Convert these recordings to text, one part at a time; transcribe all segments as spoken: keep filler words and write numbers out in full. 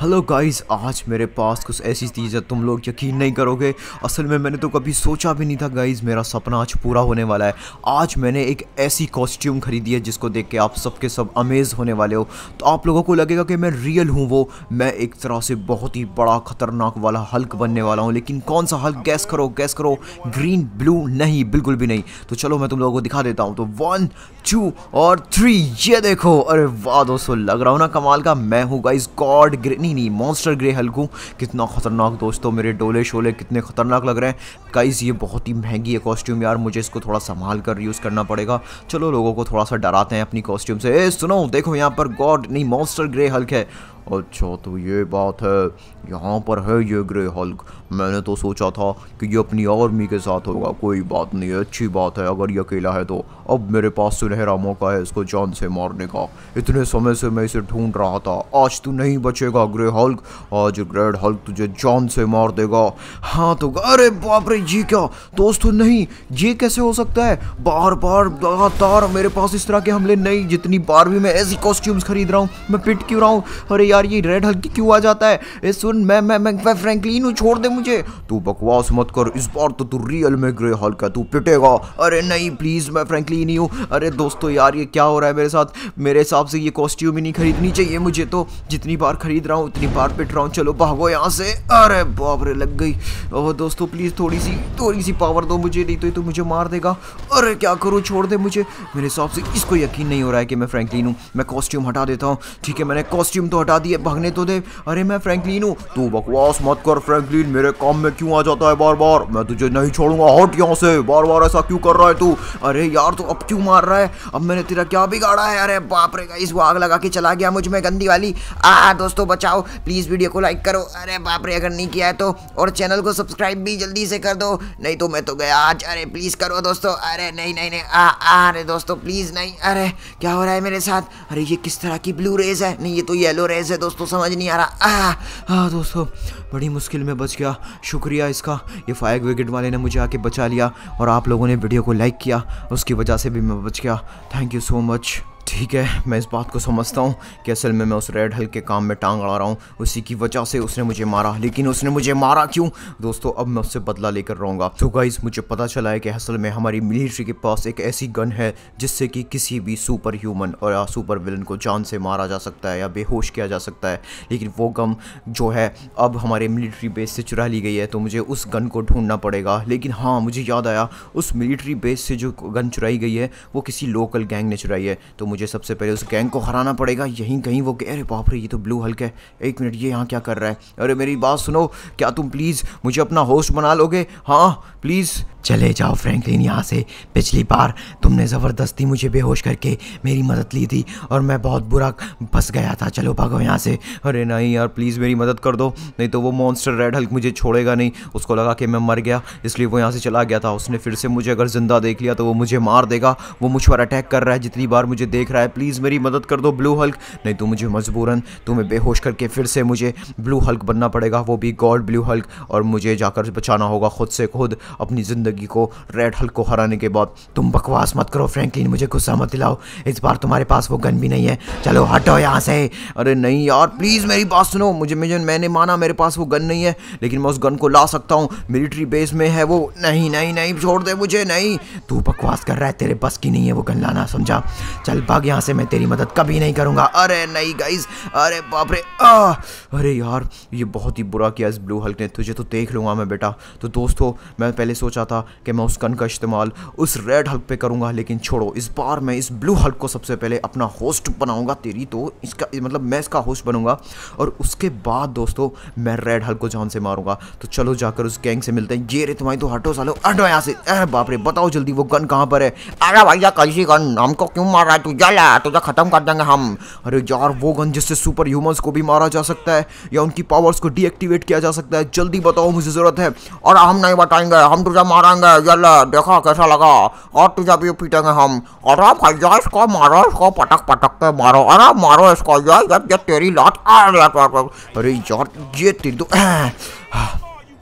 Hello guys, आज मेरे पास कुछ ऐसी चीज़ है तुम लोग यकीन नहीं करोगे। असल में मैंने तो कभी सोचा भी नहीं था गाइस, मेरा सपना आज पूरा होने वाला है। आज मैंने एक ऐसी कॉस्ट्यूम खरीदी है जिसको देख के आप सब के सब अमेज होने वाले हो। तो आप लोगों को लगेगा कि मैं रियल हूँ वो मैं एक तरह से बहुत ही बड़ा खतरनाक वाला हल्क बनने वाला हूँ। लेकिन कौन सा हल्क? गैस करो गैस करो ग्रीन ब्लू नहीं, बिल्कुल भी नहीं। तो चलो मैं तुम लोगों को दिखा देता हूँ। तो वन टू और थ्री, ये देखो। अरे वाह दोस्तों, लग रहा हूँ ना कमाल का। मैं हूँ गाइस गॉड ग्रे नहीं नहीं मॉन्स्टर ग्रे हल्क हूँ। कितना खतरनाक दोस्तों, मेरे डोले शोले कितने खतरनाक लग रहे हैं गाइस। ये बहुत ही महंगी है कॉस्ट्यूम यार, मुझे इसको थोड़ा संभाल कर यूज़ करना पड़ेगा। चलो लोगों को थोड़ा सा डराते हैं अपनी कॉस्ट्यूम से। ए सुनो, देखो यहाँ पर गॉड नहीं मॉन्स्टर ग्रे हल्क है। अच्छा तो ये बात है, यहाँ पर है ये ग्रे हल्क। मैंने तो सोचा था कि ये अपनी आर्मी के साथ होगा। कोई बात नहीं है, अच्छी बात है अगर ये अकेला है तो। अब मेरे पास सुनहरा मौका है इसको जान से मारने का। इतने समय से मैं इसे ढूंढ रहा था। आज तू नहीं बचेगा ग्रे हल्क, आज ग्रेट हल्क तुझे जान से मार देगा। हाँ तो अरे बाप रे, ये क्या दोस्तों? नहीं, ये कैसे हो सकता है? बार बार लगातार मेरे पास इस तरह के हमले नहीं। जितनी बार भी मैं ऐसी कॉस्ट्यूम्स खरीद रहा हूँ, मैं पिट क्यों रहा हूँ? अरे यार ये रेड हल्क क्यों आ जाता है? ए सुन, मैं मैं मैं, मैं फ्रैंकलिन हूँ, छोड़ दे मुझे। तू बकवास मत कर, इस बार तो तू रियल में ग्रे हल्क है, तू पिटेगा। अरे नहीं प्लीज, मैं फ्रैंकलिन ही हूँ। अरे दोस्तों यार ये क्या हो रहा है मेरे साथ? मेरे हिसाब से ये कॉस्ट्यूम ही नहीं खरीदनी चाहिए मुझे तो। जितनी बार खरीद रहा हूँ उतनी बार पिट रहा हूँ। चलो भागो यहाँ से। अरे बाप रे, लग गई। ओह दोस्तों प्लीज थोड़ी सी थोड़ी सी पावर दो मुझे, नहीं तो ये तो मुझे मार देगा। अरे क्या करूँ, छोड़ दे मुझे। मेरे हिसाब से इसको यकीन नहीं हो रहा है कि मैं फ्रैंकलिन हूँ। मैं कॉस्ट्यूम हटा देता हूँ। ठीक है, मैंने कॉस्ट्यूम तो हटा दिया, भागने तो दे। अरे मैं फ्रैंकलिन हूँ। तू बकवास मत कर फ्रैंकलिन, मेरे काम में क्यों आ जाता है बार बार? मैं तुझे नहीं छोड़ूंगा, हट यहाँ से। बार बार ऐसा क्यों कर रहा है तू? अरे यार तू अब क्यों मार रहा है? अब मैंने तेरा क्या बिगाड़ा है? अरे बाप रे गाइस, वो आग लगा के चला गया मुझ में गंदी वाली। आ दोस्तों बचाओ, प्लीज वीडियो को लाइक करो। अरे बाप रे, अगर नहीं किया है तो, और चैनल को सब्सक्राइब भी जल्दी से कर दो, नहीं तो मैं तो गया आज। अरे प्लीज करो दोस्तों। अरे नहीं नहीं नहीं आ, आ अरे दोस्तों प्लीज नहीं। अरे क्या हो रहा है मेरे साथ? अरे ये किस तरह की ब्लू रेज है? नहीं ये तो येलो रेज है दोस्तों, समझ नहीं आ रहा। आ, हाँ दोस्तों, बड़ी मुश्किल में बच गया, शुक्रिया इसका। ये फायर ब्रिगेड वाले ने मुझे आके बचा लिया और आप लोगों ने वीडियो को लाइक किया, उसकी वजह से भी मैं बच गया। Thank you so much. ठीक है, मैं इस बात को समझता हूँ कि असल में मैं उस रेड हल्क के काम में टांग अड़ा रहा हूँ, उसी की वजह से उसने मुझे मारा। लेकिन उसने मुझे मारा क्यों दोस्तों? अब मैं उससे बदला लेकर रहूँगा। तो गाइस, मुझे पता चला है कि असल में हमारी मिलिट्री के पास एक ऐसी गन है जिससे कि किसी भी सुपर ह्यूमन और या सुपर विलन को जान से मारा जा सकता है या बेहोश किया जा सकता है। लेकिन वो गन जो है अब हमारे मिलिट्री बेस से चुरा ली गई है, तो मुझे उस गन को ढूंढना पड़ेगा। लेकिन हाँ, मुझे याद आया, उस मिलिट्री बेस से जो गन चुराई गई है वो किसी लोकल गैंग ने चुराई है। तो मुझे सबसे पहले उस गैंग को हराना पड़ेगा। यहीं कहीं वो, अरे बाप रे, ये तो ब्लू हल्क है। एक मिनट, ये यहाँ क्या कर रहा है? अरे मेरी बात सुनो, क्या तुम प्लीज़ मुझे अपना होस्ट बना लोगे? हाँ प्लीज़। चले जाओ फ्रैंकलिन यहाँ से। पिछली बार तुमने ज़बरदस्ती मुझे बेहोश करके मेरी मदद ली थी और मैं बहुत बुरा फंस गया था। चलो भागो यहाँ से। अरे नहीं यार प्लीज़ मेरी मदद कर दो, नहीं तो वो मॉन्स्टर रेड हल्क मुझे छोड़ेगा नहीं। उसको लगा कि मैं मर गया, इसलिए वो यहाँ से चला गया था। उसने फिर से मुझे अगर जिंदा देख लिया तो वो मुझे मार देगा। वो मुझ पर अटैक कर रहा है जितनी बार मुझे देख रहा है। प्लीज़ मेरी मदद कर दो ब्लू हल्क, नहीं तो मुझे मजबूरन तुम्हें बेहोश करके फिर से मुझे ब्लू हल्क बनना पड़ेगा, वो भी गॉड ब्लू हल्क। और मुझे जाकर बचाना होगा खुद से खुद अपनी ज़िंदगी को रेड हल्क को हराने के बाद। तुम बकवास मत करो फ्रैंकलिन, मुझे गुस्सा मत दिलाओ। इस बार तुम्हारे पास वो गन भी नहीं है, चलो हटो यहाँ से। अरे नहीं यार प्लीज़ मेरी बात सुनो। मुझे मुझे मैंने माना मेरे पास वो गन नहीं है, लेकिन मैं उस गन को ला सकता हूँ। मिलिट्री बेस में है वो। नहीं नहीं नहीं, छोड़ दे मुझे। नहीं, तू बकवास कर रहा है, तेरे बस की नहीं है वो गन लाना, समझा? चल भाग यहाँ से, मैं तेरी मदद कभी नहीं करूँगा। अरे नहीं गाइस, अरे बाप रे। आ, अरे यार ये बहुत ही बुरा किया इस ब्लू हल्क ने। तुझे तो देख लूँगा मैं बेटा। तो दोस्तों मैं पहले सोचा था कि मैं उस गन का इस्तेमाल उस रेड हल्क पे करूँगा, लेकिन छोड़ो, इस बार मैं इस ब्लू हल्क को सबसे पहले अपना होस्ट बनाऊँगा। तेरी तो इसका मतलब मैं इसका होस्ट बनूँगा और उसके बाद दोस्तों मैं रेड हल्क को जान से मारूँगा। तो चलो जाकर उस गैंग से मिलते हैं। ये रे तुम्हारी तो, हटो सालो, हटो यहाँ से। अरे बाप रे, बताओ जल्दी वो गन कहाँ पर है? अरे भैया कैसी गन, हमको क्यों मार रहा है? तू जला, तुझे खत्म कर देंगे हम। अरे यार वो गन जिससे सुपर ह्यूमंस को भी मारा जा सकता है या उनकी पावर्स को डीएक्टिवेट किया जा सकता है। जल्दी बताओ, मुझे जरूरत है। और हम नहीं बताएंगे, हम तुझे मारेंगे। जल्ला, देखा कैसा लगा? और तुझे भी पीटेंगे हम। अरे भैया इसको मारो, इसको पटक पटक के मारो। अरे मारो इसको यार, जब ये तेरी लात। अरे अरे यार ये तेरी तो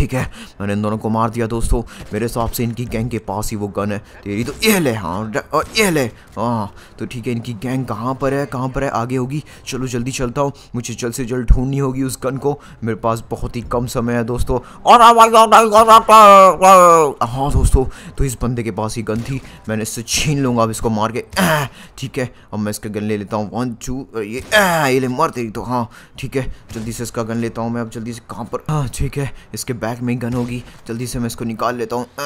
ठीक है, मैंने इन दोनों को मार दिया दोस्तों। मेरे हिसाब से इनकी गैंग के पास ही वो गन है। तेरी तो ये ले, हाँ और ये ले, हाँ तो ठीक है। इनकी गैंग कहाँ पर है, कहाँ पर है, आगे होगी। चलो जल्दी चलता हूँ, मुझे जल्द से जल्द ढूंढनी होगी उस गन को। मेरे पास बहुत ही कम समय है दोस्तों। और हाँ दोस्तों, तो इस बंदे के पास ही गन थी, मैंने इससे छीन लूँगा अब इसको मार के। ठीक है, अब मैं इसका गन ले लेता हूँ। वन टू, ये ये ले मार तेरी तो। हाँ ठीक है, जल्दी से इसका गन लेता हूँ मैं अब। जल्दी से कहाँ पर, हाँ ठीक है, इसके बैग में ही गन होगी। जल्दी से मैं इसको निकाल लेता हूँ।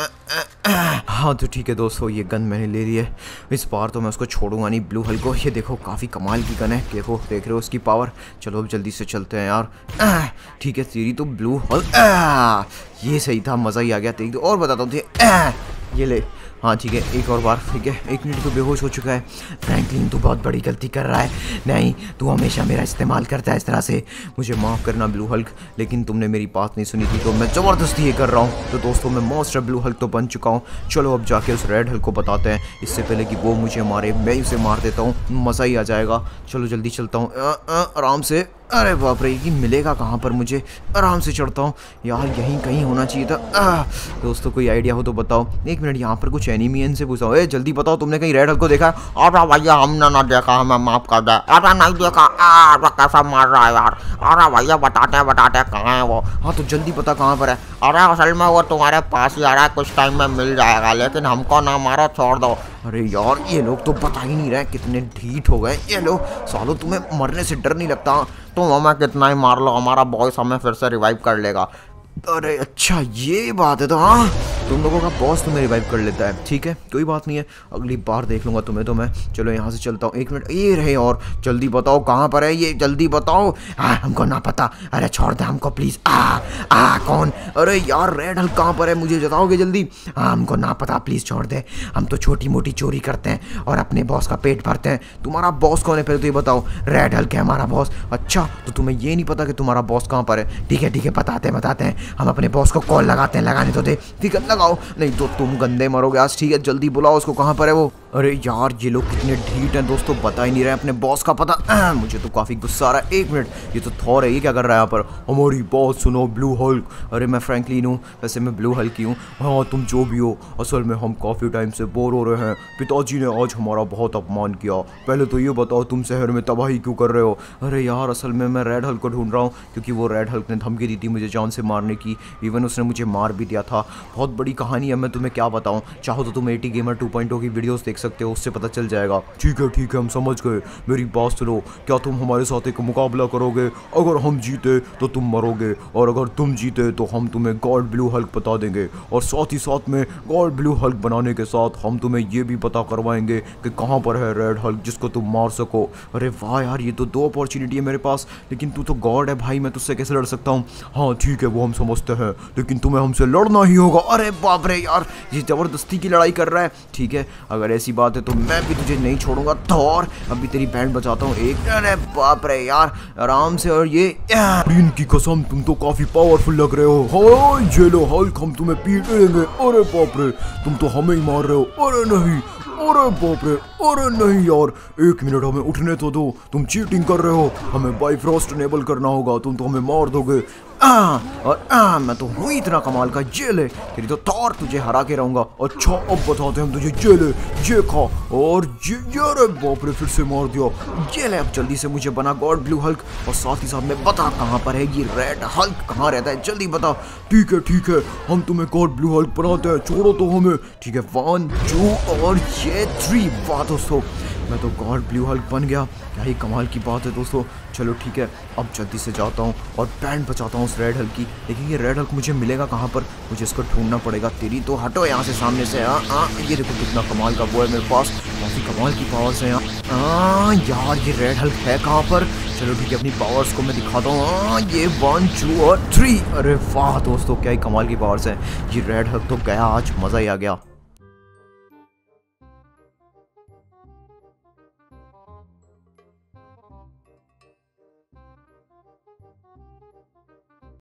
हाँ तो ठीक है दोस्तों, ये गन मैंने ले ली है। इस बार तो मैं उसको छोड़ूंगा नहीं, ब्लू हल्क को। ये देखो काफ़ी कमाल की गन है, देखो देख रहे हो उसकी पावर। चलो अब जल्दी से चलते हैं यार। ठीक है, तेरी तो ब्लू हल्क, ये सही था, मज़ा ही आ गया। तेरी तो और बताता हूँ, ये ले। हाँ ठीक है, एक और बार। ठीक है, एक मिनट तो बेहोश हो चुका है। फ्रैंकलिन तू बहुत बड़ी गलती कर रहा है। नहीं, तू हमेशा मेरा इस्तेमाल करता है इस तरह से। मुझे माफ़ करना ब्लू हल्क, लेकिन तुमने मेरी बात नहीं सुनी थी तो मैं ज़बरदस्ती ये कर रहा हूँ। तो दोस्तों मैं मॉन्स्टर ब्लू हल्क तो बन चुका हूँ। चलो अब जाके उस रेड हल्क को बताते हैं, इससे पहले कि वो मुझे मारे मैं उसे मार देता हूँ, मज़ा ही आ जाएगा। चलो जल्दी चलता हूँ आराम से। अरे बाप रे, ये मिलेगा कहाँ पर मुझे? आराम से चढ़ता हूँ यार, यहीं कहीं होना चाहिए था। आ, दोस्तों कोई आइडिया हो तो बताओ। एक मिनट, यहाँ पर कुछ एनिमी से पूछा हूँ। ए जल्दी बताओ, तुमने कहीं रेड हल्क को देखा? अरे भैया हमने ना देखा, हमें माफ कर दे। अरे नहीं देखा, अरे कैसा मार रहा है यार। अरे भैया बताते बताते कहाँ है वो? हाँ तो जल्दी पता कहाँ पर है। अरे असल में वो तुम्हारे पास ही आ रहा है, कुछ टाइम में मिल जाएगा, लेकिन हमको ना मारो, छोड़ दो। अरे यार ये लोग तो बता ही नहीं रहे, कितने ढीठ हो गए ये लोग। सालों तुम्हें मरने से डर नहीं लगता? तुम हमें कितना ही मार लो, हमारा बॉस हमें फिर से रिवाइव कर लेगा। अरे अच्छा ये बात है। तो हाँ, तुम लोगों का बॉस तुम्हें रिवाइव कर लेता है। ठीक है, कोई बात नहीं है, अगली बार देख लूँगा तुम्हें तो मैं। चलो यहाँ से चलता हूँ। एक मिनट, ये रहे। और जल्दी बताओ कहाँ पर है ये, जल्दी बताओ। हाँ हमको ना पता। अरे छोड़ दे हमको प्लीज़। आ आ कौन? अरे यार रेड हल्क कहाँ पर है, मुझे बताओगे जल्दी? हाँ हमको ना पता, प्लीज़ छोड़ दे। हम तो छोटी मोटी चोरी करते हैं और अपने बॉस का पेट भरते हैं। तुम्हारा बॉस कौन है पहले तो ये बताओ? रेड हल्क है हमारा बॉस। अच्छा, तो तुम्हें ये नहीं पता कि तुम्हारा बॉस कहाँ पर है? ठीक है ठीक है, बताते हैं बताते हैं। हम अपने बॉस को कॉल लगाते हैं, लगाने तो दे। ठीक है लगाओ, नहीं तो तुम गंदे मरोगे आज। ठीक है जल्दी बुलाओ उसको, कहाँ पर है वो? अरे यार ये लोग कितने ढीठ हैं दोस्तों, बता ही नहीं रहे अपने बॉस का पता। आ, मुझे तो काफ़ी गुस्सा आ रहा है। एक मिनट, ये तो थॉर है, ये क्या कर रहा है यहाँ पर? हमारी बात सुनो ब्लू हल्क। अरे मैं फ्रैंकलिन हूँ, वैसे मैं ब्लू हल्क ही हूँ। हाँ तुम जो भी हो, असल में हम काफ़ी टाइम से बोर हो रहे हैं। पिताजी ने आज हमारा बहुत अपमान किया। पहले तो ये बताओ तुम शहर में तबाही क्यों कर रहे हो? अरे यार असल में मैं रेड हल्क को ढूंढ रहा हूँ, क्योंकि वो रेड हल्क ने धमकी दी थी मुझे जान से मारने की। इवन उसने मुझे मार भी दिया था। बहुत बड़ी कहानी है, मैं तुम्हें क्या बताऊँ। चाहो तो तुम AT gamer two point O की वीडियोस देख सकते हो, उससे पता चल जाएगा। ठीक है ठीक है, हम समझ गए। मेरी बात सुनो, क्या तुम हमारे साथ एक मुकाबला करोगे? अगर हम जीते तो तुम मरोगे, और अगर तुम जीते तो हम तुम्हें गॉड ब्लू हल्क बता देंगे, और साथ ही साथ में गॉड ब्लू हल्क बनाने के साथ हम तुम्हें ये भी पता करवाएंगे कि कहाँ पर है रेड हल्क जिसको तुम मार सको। अरे वाह यार, ये तो दो अपॉर्चुनिटी है मेरे पास, लेकिन तू तो गॉड है भाई, मैं तुझसे कैसे लड़ सकता हूँ? हाँ ठीक है वो हम समझते हैं, लेकिन तुम्हें हमसे लड़ना ही होगा। अरे बाप रे यार, ये जबरदस्ती की लड़ाई कर रहा है। ठीक है, अगर ऐसी बात है तो मैं भी तुझे नहीं छोड़ूंगा। थॉर अभी तेरी बैंड बचाता हूँ एक। अरे बाप रे यार, आराम से। और ये ग्रीन की कसम, तुम तो काफी पावरफुल लग रहे हो। हाँ ये लो हल्क, हम तुम्हें पीट देंगे। अरे बाप रे, तुम तो हमें ही मार रहे हो। अरे नहीं, अरे बाप रे, अरे नहीं यार, एक मिनट हमें उठने तो दो। तुम चीटिंग कर रहे हो, हमें बाइफ्रॉस्ट इनेबल करना होगा, तुम तो हमें मार दोगे। आ, और आ, मैं तो हूँ इतना कमाल का। ये ले, तेरी तो थॉर, तुझे हरा के रहूंगा। अच्छा अब बताते हैं हम तुझे। ये ले, ये खा। और ये अरे बाप रे, फिर से मार दिया। ये ले, अब जल्दी से मुझे बना गॉड ब्लू हल्क, और साथ ही साथ में बता कहाँ पर है ये रेड हल्क, कहाँ रहता है, जल्दी बता। ठीक है ठीक है, हम तुम्हें गॉड ब्लू हल्क बनाते हैं, छोड़ो तो हमें। ठीक है, वन टू और ये थ्री। वाह दोस्तों, मैं तो गॉड ब्लू हल्क बन गया। क्या ही कमाल की बात है दोस्तों। चलो ठीक है, अब जल्दी से जाता हूँ और बैंड बचाता हूँ उस रेड हल्क की। लेकिन ये रेड हल्क मुझे मिलेगा कहाँ पर? मुझे इसको ढूंढना पड़ेगा। तेरी तो हटो यहाँ से सामने से। हाँ हाँ, ये देखो कितना कमाल का वो है मेरे पास, काफ़ी कमाल की पावर्स हैं यहाँ। हाँ यार, ये रेड हल्क है कहाँ पर? चलो ठीक है, अपनी पावर्स को मैं दिखाता हूँ। हाँ ये वन टू और थ्री। अरे वाह दोस्तों, क्या ही कमाल की पावर्स हैं। ये रेड हल्क तो गया आज, मज़ा ही आ गया।